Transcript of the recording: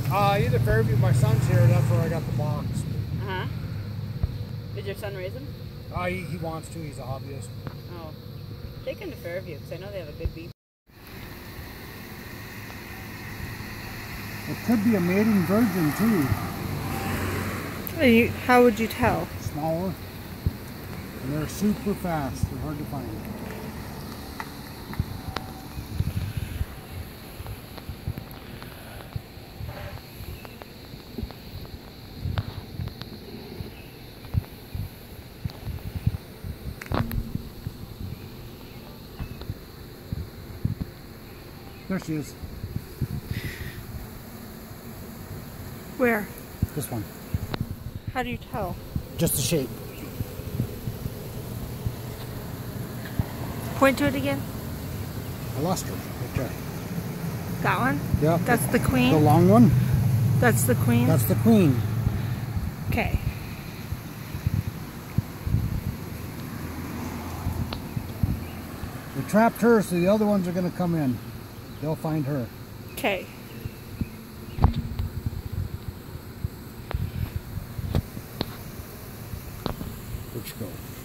Either Fairview, my son's here, that's where I got the box. Uh-huh. Did your son raise them? He wants to, he's a hobbyist. Oh. Take him to Fairview, because I know they have a good bee. It could be a mating virgin too. How would you tell? Smaller. And they're super fast. They're hard to find. There she is. Where? This one. How do you tell? Just the shape. Point to it again. I lost her right there. That one? Yeah. That's the queen? The long one? That's the queen? That's the queen. Okay. We trapped her, so the other ones are going to come in. They'll find her. Okay. Where'd she go?